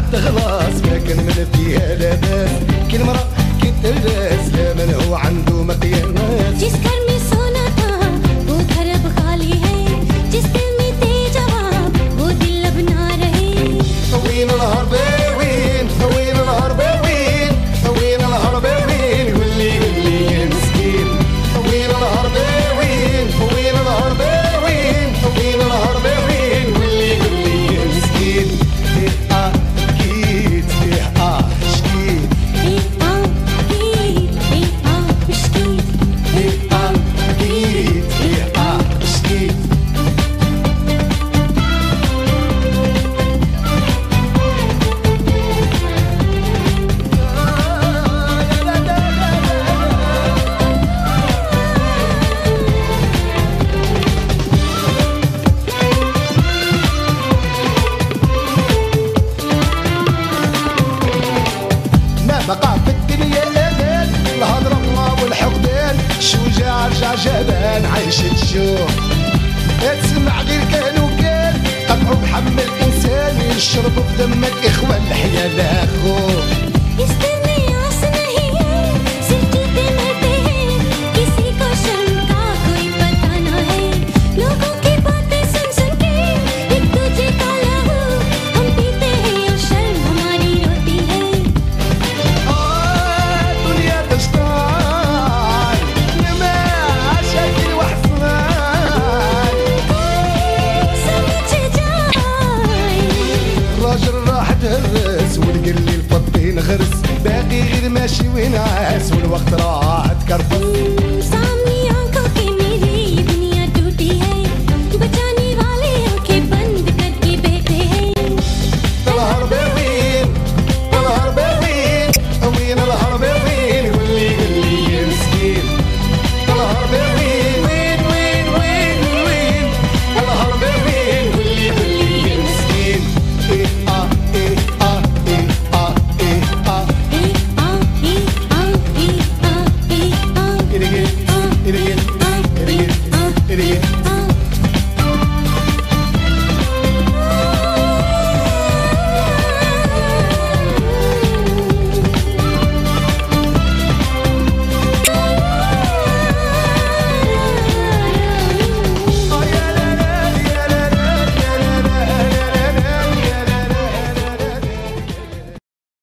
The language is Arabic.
تغلاص ما كان من فيها لاباس. كل مرة كي تلبس لا من هو عنده مقياس. जिसका में सोना था वो घर अब खाली है, जिसके में थे जवाब वो दिल अब ना रहे. وين الهرباوين وين الهرباوين وين الهرباوين قولي قولي يا مسكين. وين الهرباوين وين الهرباوين وين الهرباوين قولي قولي يا مسكين. ايه اكيد ايه شكيت ايه اكيد مشكيت. ايه اكيد ايه شكيت. ما بقى في الدنيا امان، الهضرة الله والحقدان. شجاع رجع جبان عايش تشوف، تسمع غير كان وكان. قطعوا بحمل الانسان يشربوا بدمك اخوان الحياة لا خوف. استنى